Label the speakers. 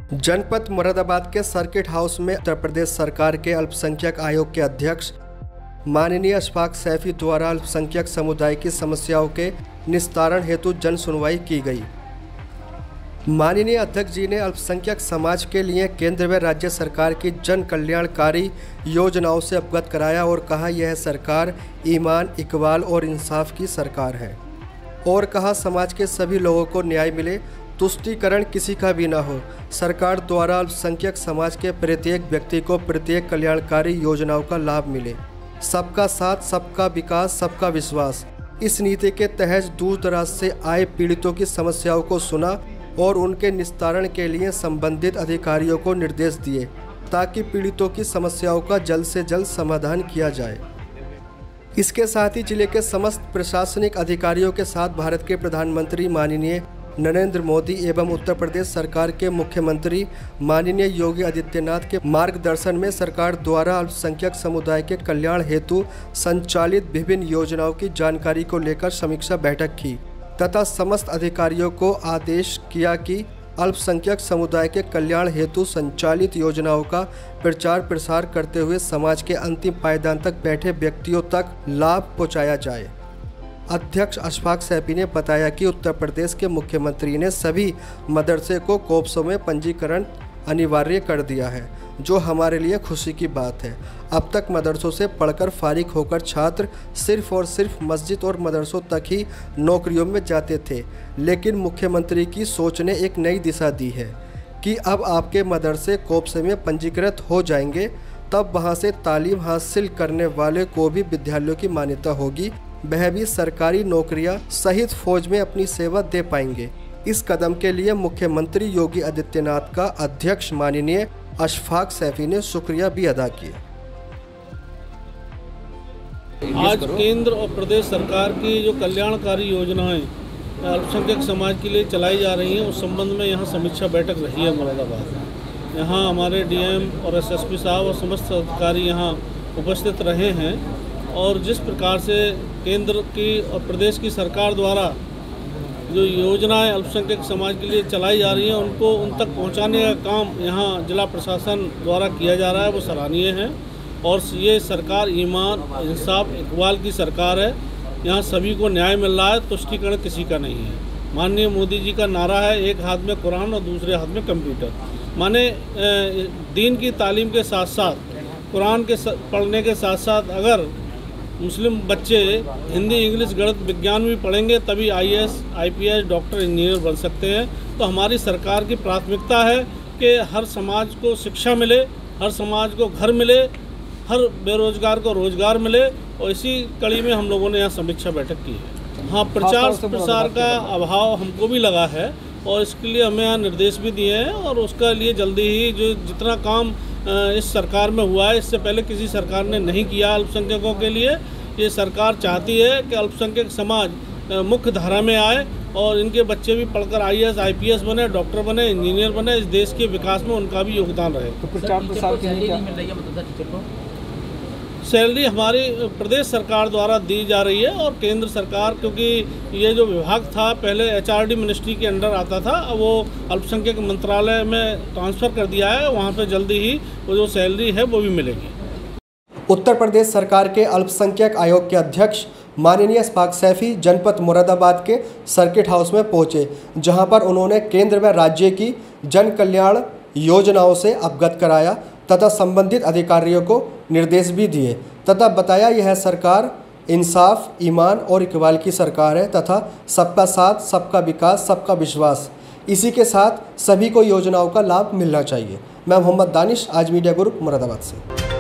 Speaker 1: जनपद मुरादाबाद के circuit house में उत्तर प्रदेश सरकार के अल्पसंख्यक आयोग के अध्यक्ष माननीय अशफाक सैफी द्वारा अल्पसंख्यक समुदाय की समस्याओं के निस्तारण हेतु जन सुनवाई की गई। माननीय अध्यक्ष जी ने अल्पसंख्यक समाज के लिए केंद्र व राज्य सरकार की जन कल्याणकारी योजनाओं से अवगत कराया और कहा यह सरकार ईमान, इकबाल और इंसाफ की सरकार है। और कहा समाज के सभी लोगों को न्याय मिले, तुष्टीकरण किसी का भी ना हो। सरकार द्वारा अल्पसंख्यक समाज के प्रत्येक व्यक्ति को प्रत्येक कल्याणकारी योजनाओं का लाभ मिले। सबका साथ, सबका विकास, सबका विश्वास। इस नीति के तहत दूर दराज से आए पीड़ितों की समस्याओं को सुना और उनके निस्तारण के लिए संबंधित अधिकारियों को निर्देश दिए ताकि पीड़ितों की समस्याओं का जल्द से जल्द समाधान किया जाए। इसके साथ ही जिले के समस्त प्रशासनिक अधिकारियों के साथ भारत के प्रधानमंत्री माननीय नरेंद्र मोदी एवं उत्तर प्रदेश सरकार के मुख्यमंत्री माननीय योगी आदित्यनाथ के मार्गदर्शन में सरकार द्वारा अल्पसंख्यक समुदाय के कल्याण हेतु संचालित विभिन्न योजनाओं की जानकारी को लेकर समीक्षा बैठक की तथा समस्त अधिकारियों को आदेश किया कि अल्पसंख्यक समुदाय के कल्याण हेतु संचालित योजनाओं का प्रचार प्रसार करते हुए समाज के अंतिम पायदान तक बैठे व्यक्तियों तक लाभ पहुँचाया जाए। अध्यक्ष अशफाक सैफी ने बताया कि उत्तर प्रदेश के मुख्यमंत्री ने सभी मदरसे को कोप्सों में पंजीकरण अनिवार्य कर दिया है, जो हमारे लिए खुशी की बात है। अब तक मदरसों से पढ़कर फारिग होकर छात्र सिर्फ और सिर्फ मस्जिद और मदरसों तक ही नौकरियों में जाते थे, लेकिन मुख्यमंत्री की सोच ने एक नई दिशा दी है कि अब आपके मदरसे कोप्से में पंजीकृत हो जाएंगे, तब वहां से तालीम हासिल करने वाले को भी विद्यालयों की मान्यता होगी, वह भी सरकारी नौकरियां सहित फौज में अपनी सेवा दे पाएंगे। इस कदम के लिए मुख्यमंत्री योगी आदित्यनाथ का अध्यक्ष माननीय अशफाक सैफी ने शुक्रिया भी अदा किया।
Speaker 2: आज केंद्र और प्रदेश सरकार की जो कल्याणकारी योजनाएं अल्पसंख्यक समाज के लिए चलाई जा रही हैं, उस संबंध में यहाँ समीक्षा बैठक रही है मुरादाबाद में। यहाँ हमारे डीएम और एसएसपी साहब और समस्त अधिकारी यहाँ उपस्थित रहे हैं और जिस प्रकार से केंद्र की और प्रदेश की सरकार द्वारा जो योजनाएं अल्पसंख्यक समाज के लिए चलाई जा रही हैं उनको उन तक पहुंचाने का काम यहाँ जिला प्रशासन द्वारा किया जा रहा है, वो सराहनीय है। और ये सरकार ईमान, इंसाफ, इकबाल की सरकार है। यहाँ सभी को न्याय मिल रहा है, तुष्टीकरण किसी का नहीं है। माननीय मोदी जी का नारा है, एक हाथ में कुरान और दूसरे हाथ में कंप्यूटर। माने दीन की तालीम के साथ साथ कुरान के पढ़ने के साथ साथ अगर मुस्लिम बच्चे हिंदी, इंग्लिश, गणित, विज्ञान भी पढ़ेंगे तभी आईएएस, आईपीएस, डॉक्टर, इंजीनियर बन सकते हैं। तो हमारी सरकार की प्राथमिकता है कि हर समाज को शिक्षा मिले, हर समाज को घर मिले, हर बेरोजगार को रोजगार मिले। और इसी कड़ी में हम लोगों ने यहाँ समीक्षा बैठक की है। हाँ, प्रचार प्रसार का अभाव हमको भी लगा है और इसके लिए हमें यहाँ निर्देश भी दिए हैं और उसका लिए जल्दी ही जो जितना काम इस सरकार में हुआ है, इससे पहले किसी सरकार ने नहीं किया अल्पसंख्यकों के लिए। ये सरकार चाहती है कि अल्पसंख्यक समाज मुख्य धारा में आए और इनके बच्चे भी पढ़कर आईएएस, आईपीएस बने, डॉक्टर बने, इंजीनियर बने, इस देश के विकास में उनका भी योगदान रहे।
Speaker 3: तो प्रचार प्रसार के लिए मिल रही है
Speaker 2: सैलरी हमारी प्रदेश सरकार द्वारा दी जा रही है और केंद्र सरकार, क्योंकि ये जो विभाग था पहले एचआरडी मिनिस्ट्री के अंडर आता था, अब वो अल्पसंख्यक मंत्रालय में ट्रांसफ़र कर दिया है। वहाँ पे जल्दी ही वो जो सैलरी है वो भी मिलेगी।
Speaker 1: उत्तर प्रदेश सरकार के अल्पसंख्यक आयोग के अध्यक्ष माननीय अशफाक सैफी जनपद मुरादाबाद के सर्किट हाउस में पहुँचे, जहाँ पर उन्होंने केंद्र व राज्य की जन कल्याण योजनाओं से अवगत कराया तथा संबंधित अधिकारियों को निर्देश भी दिए तथा बताया यह सरकार इंसाफ, ईमान और इकबाल की सरकार है तथा सबका साथ, सबका विकास, सबका विश्वास। इसी के साथ सभी को योजनाओं का लाभ मिलना चाहिए। मैं मोहम्मद दानिश, आज मीडिया ग्रुप मुरादाबाद से।